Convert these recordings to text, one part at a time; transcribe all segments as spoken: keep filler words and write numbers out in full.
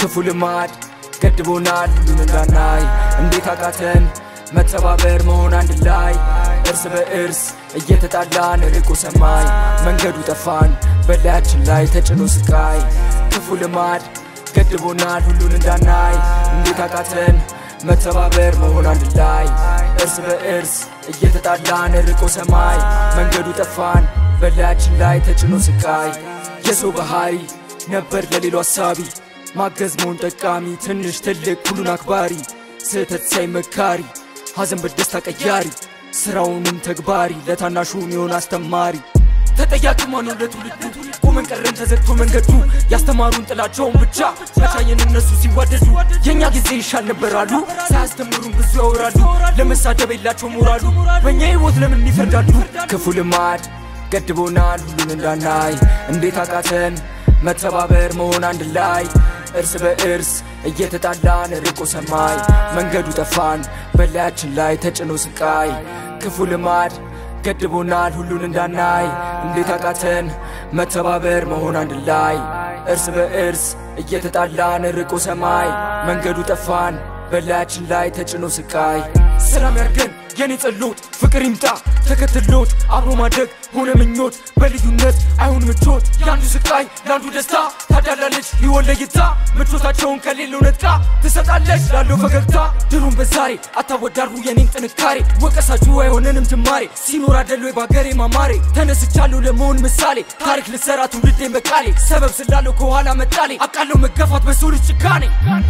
ክፉ ልማድ ገድቦናል ሁሉን እንዳናይ እንዴት አቃተን መተባበር መሆን አንድ ላይ እርስ በእርስ እየተጣላን ርቆ ሰማይ መንገዱ ጠፋን በላያችን ላይ ተጭኖ ስቃይ ክፉ ልማድ ገድቦናል ሁሉን እንዳናይ እንዴት አቃተን መተባበር መሆን አንድ ላይ እርስ በእርስ እየተጣላን ርቆ ሰማይ መንገዱ ጠፋን በላያችን ላይ ተጭኖ ስቃይ የሰው ባህሪ ነበር ለሌሎ አሳቢ ማገዝ መሆን ጠቃሚ ትንሽ ትልቅ ሁሉን አክባሪ ስህተት ሳይመካሪ ሐዘን በደስታ ቀያሪ ስራውንም ተግባሪ ለታናሹን ይሆን አስተማሪ ተጠያቂ ማን ነው ለትውልዱ ቆመን ቀረን ተዘግቶ መንገዱ ያስተማሩን ጥላቸውን ብቻ መቻየን እነሱ ሲዋደዱ የኛ ጊዜ ይሻል ነበር አሉ ሳያስተምሩን ብዙ ያወራሉ ለመሳደብ የላቸው ሞራሉ በእኛ ህይወት ለምን ይፈርዳሉ ክፉ ልማድ ገድቦናል ሁሉን እንዳናይ እንዴት አቃተን መተባበር መሆን አንድ ላይ እርስ በእርስ እየተጣላን ርቆ ሰማይ መንገዱ ጠፋን በላያችን ላይ ተጭኖ ስቃይ ክፉ ልማድ ገድቦናል ሁሉን እንዳናይ እንዴት አቃተን መተባበር መሆን አንድ ላይ እርስ በእርስ እየተጣላን ርቆ ሰማይ መንገዱ ጠፋን በላያችን ላይ ተጭኖ ስቃይ ሰላም ያርገን የኔ ጸሎት ፍቅር ይምጣ ተከትሎት አብሮ ማደግ ሆነ ምኞት በልዩነት አይሁን ምቾት ያንዱ ስቃይ ያንዱ ደስታ ታዳላለች ይወለይታ ምቾታቸውን ከሌለው ነጥቃ ትሰጣለች ላለው ፈገግታ ድሩን በዛሬ አታወዳሩ የኔን ጥንካሬ ወቀሳችሁ አይሆነንም ትማሬ ሲኖር አይደል ወይ ባገሬ ማማሬ ተነስቻለሁ ለመሆን ምሳሌ ታሪክ ልሰራ ትውልዴን በቃሌ ሰበብ ስላለው ከኋላ መጣሌ አቃለው መገፋት በሰው ልጅ ጭካኔ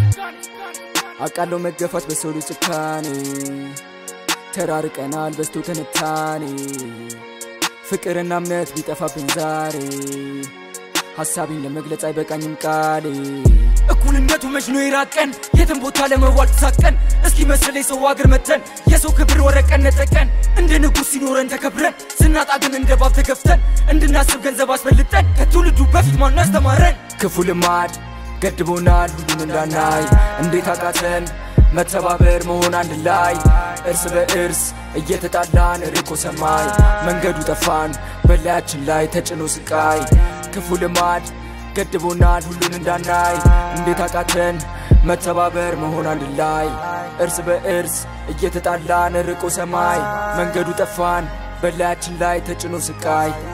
አቃለው መገፋት በሰው ልጅ ጭካኔ ተራርቀናል በስቶ ተነታኔ ፍቅርና እምነት ቢጠፋብን ዛሬ ሐሳቤን ለመግለጽ አይበቃኝም ቃሌ እኩልነቱ መች ነው ይራቀን የትም ቦታ ለመዋል ተሳቀን እስኪ መስለኝ ሰው አገር መተን የሰው ክብር ወረቀን ነጠቀን እንደ ንጉስ ሲኖረን ተከብረን ስናጣ ግን እንደ ባብ ተገፍተን እንድናስብ ገንዘብ አስበልጠን ከትውልዱ በፊት ማን ያስተማረን ክፉ ልማድ ገድቦናል ሁሉን እንዳናይ እንዴት አቃተን መተባበር መሆን አንድ ላይ እርስ በእርስ እየተጣላን ርቆ ሰማይ መንገዱ ጠፋን በላያችን ላይ ተጭኖ ስቃይ ክፉ ልማድ ገድቦናል ሁሉን እንዳናይ እንዴት አቃተን መተባበር መሆን አንድ ላይ እርስ በእርስ እየተጣላን ርቆ ሰማይ መንገዱ ጠፋን በላያችን ላይ ተጭኖ ስቃይ